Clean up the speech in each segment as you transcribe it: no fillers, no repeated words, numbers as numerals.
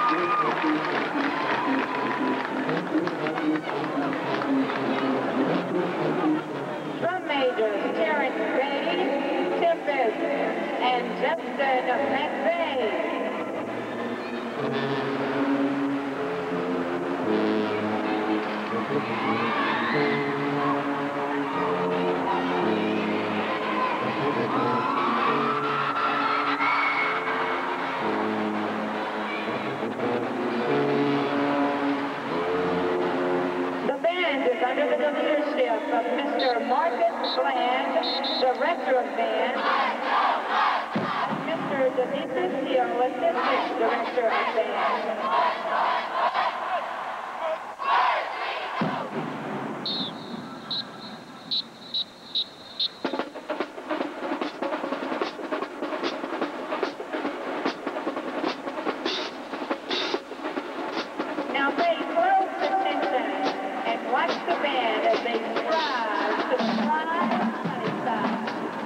Drum majors Terrence Reed, Tempest, and Justin McVeigh. The band is under the leadership of Mr. Marcus Bland, Director of Band, and Mr. Demetrius Hill, Assistant Director of Band. Now pay close attention and watch the band as they strive to fly Sunnyside.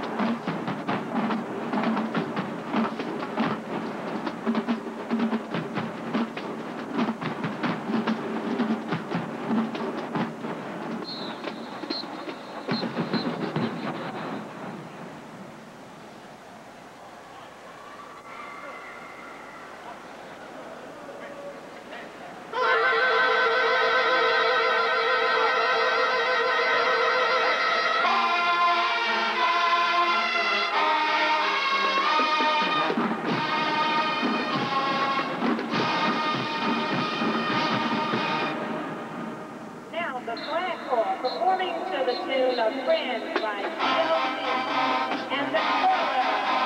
The Flag Corps performing to the tune of Friends by TLC and the Chorus.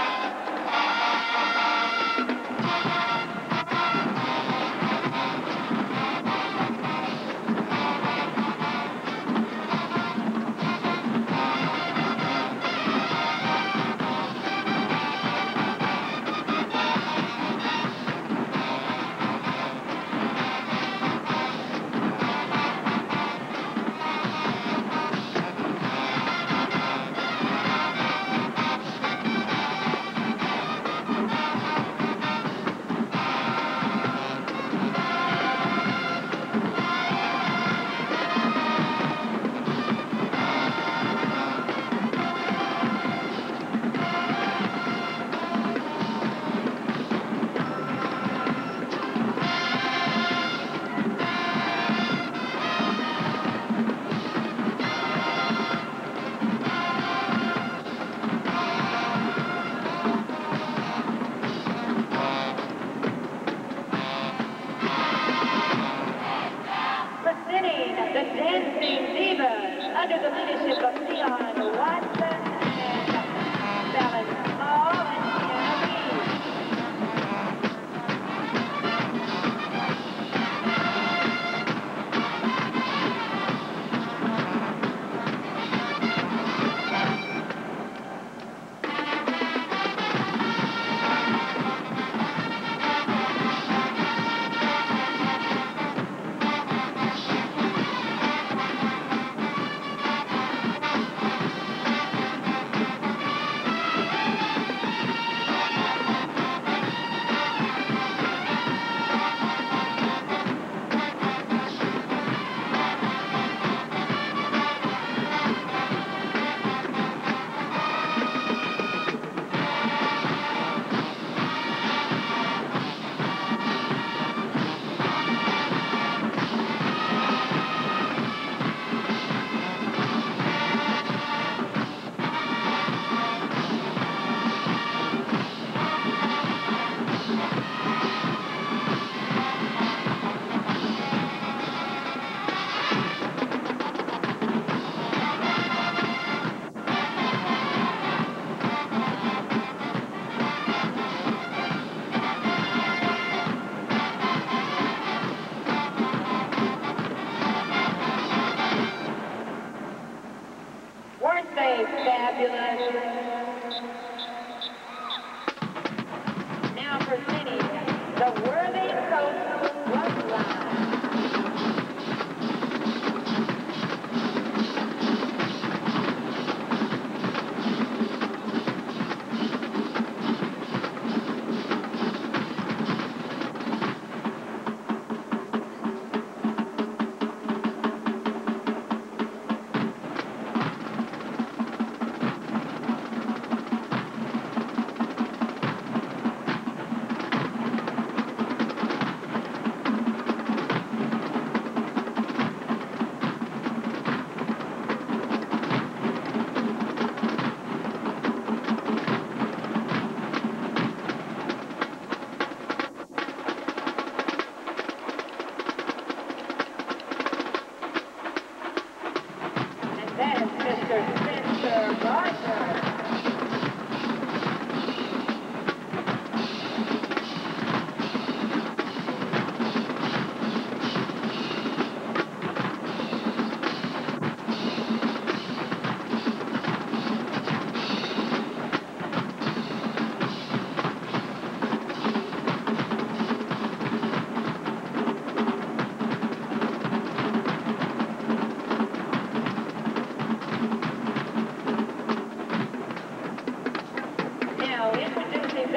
Presenting the Dancing Divas under the leadership of Leon Watson and Balance Hall and Tiana Reed.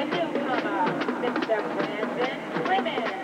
newcomer, Mr. Brandon Clemens.